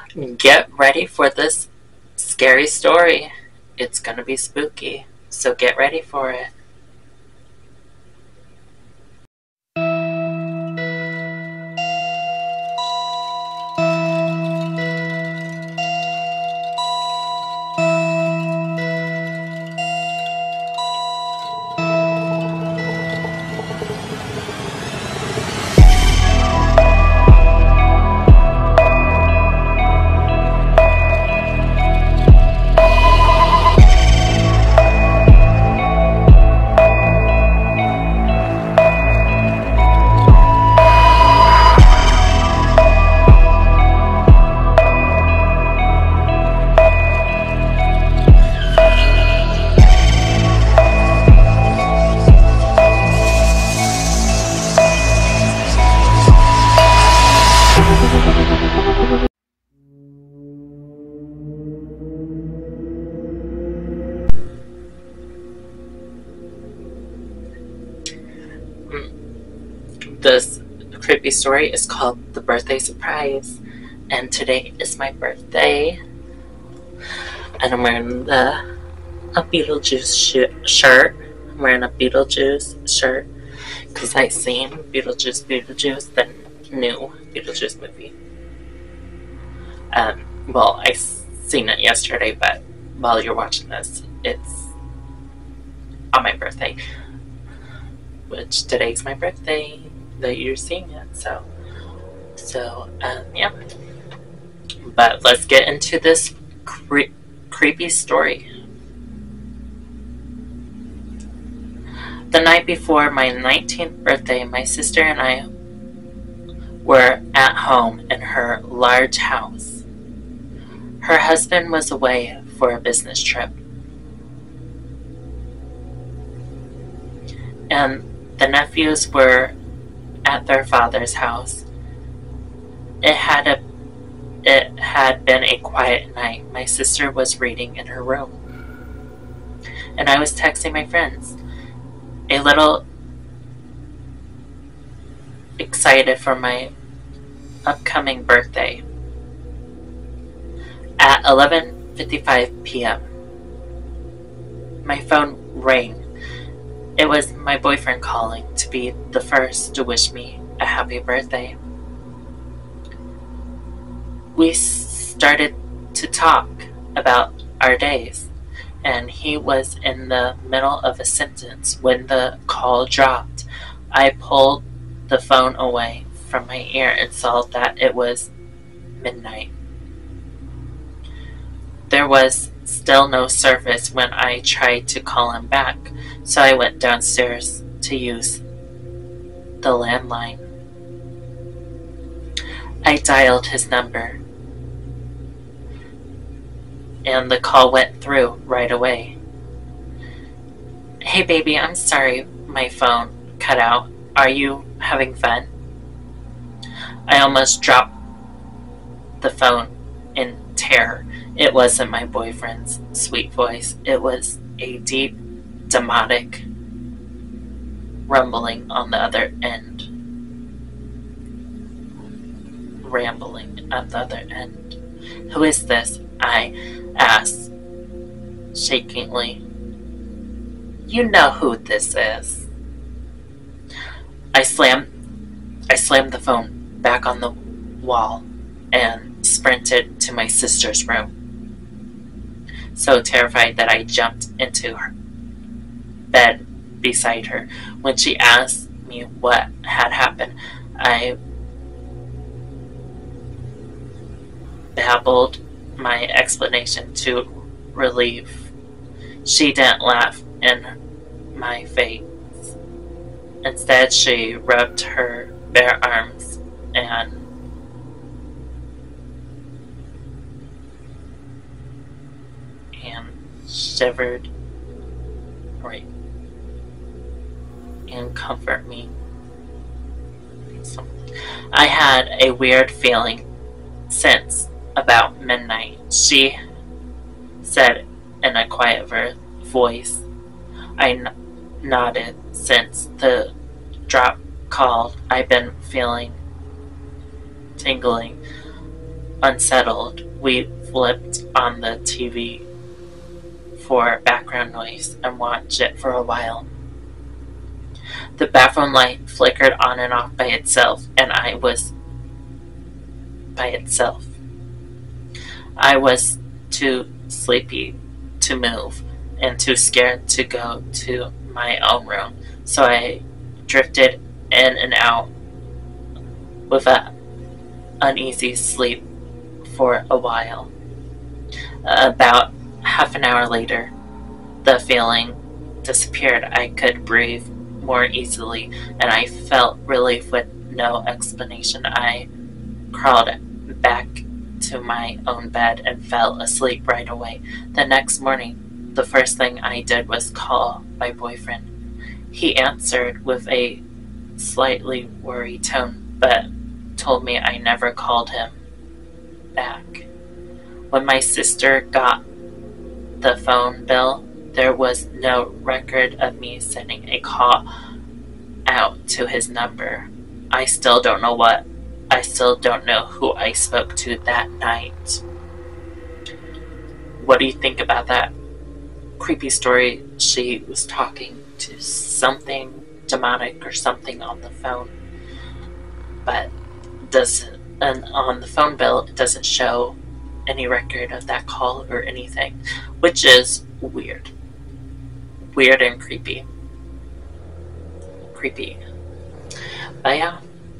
Get ready for this scary story. It's gonna be spooky, so get ready for it. This creepy story is called The Birthday Surprise, and today is my birthday, and I'm wearing a Beetlejuice shirt. I'm wearing a Beetlejuice shirt because I seen Beetlejuice, the new Beetlejuice movie. Well, I seen it yesterday, but while you're watching this, it's on my birthday, which today's my birthday that you're seeing it. So yeah. But let's get into this creepy story. The night before my 19th birthday, my sister and I were at home in her large house. Her husband was away for a business trip, and the nephews were at their father's house. It had been a quiet night. My sister was reading in her room, and I was texting my friends, a little excited for my upcoming birthday. At 11:55 p.m., my phone rang. It was my boyfriend calling to be the first to wish me a happy birthday. We started to talk about our days, and he was in the middle of a sentence when the call dropped. I pulled the phone away from my ear and saw that it was midnight. There was still no service when I tried to call him back, so I went downstairs to use the landline. I dialed his number, and the call went through right away. "Hey baby, I'm sorry my phone cut out. Are you having fun?" I almost dropped the phone in terror. It wasn't my boyfriend's sweet voice. It was a deep, demonic rumbling on the other end. Rambling at the other end. "Who is this?" I asked, shakingly. "You know who this is." I slammed the phone back on the wall and sprinted to my sister's room, so terrified that I jumped into her bed beside her. When she asked me what had happened, I babbled my explanation to relief. She didn't laugh in my face. Instead, she rubbed her bare arms and shivered and comfort me. I had a weird feeling since about midnight, she said in a quiet voice. I nodded. Since the drop called, I've been feeling tingling unsettled, we flipped on the TV for background noise and watched it for a while. The bathroom light flickered on and off by itself, and I was too sleepy to move and too scared to go to my own room, so I drifted in and out with an uneasy sleep for a while. About half an hour later, the feeling disappeared. I could breathe more easily, and I felt relief with no explanation. I crawled back to my own bed and fell asleep right away. The next morning, the first thing I did was call my boyfriend. He answered with a slightly worried tone, but told me I never called him back. When my sister got the phone bill, there was no record of me sending a call out to his number. I still don't know who I spoke to that night. What do you think about that creepy story? She was talking to something demonic or something on the phone, but on the phone bill it doesn't show any record of that call or anything, which is weird and creepy. But yeah.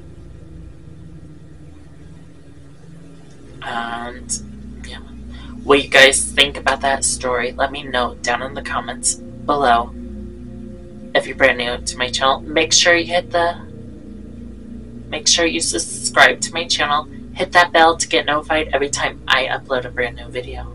And yeah, what you guys think about that story, let me know down in the comments below. If you're brand new to my channel, make sure you subscribe to my channel, hit that bell to get notified every time I upload a brand new video.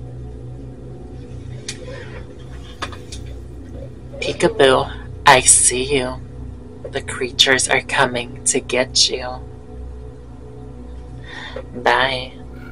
Peekaboo, I see you. The creatures are coming to get you. Bye.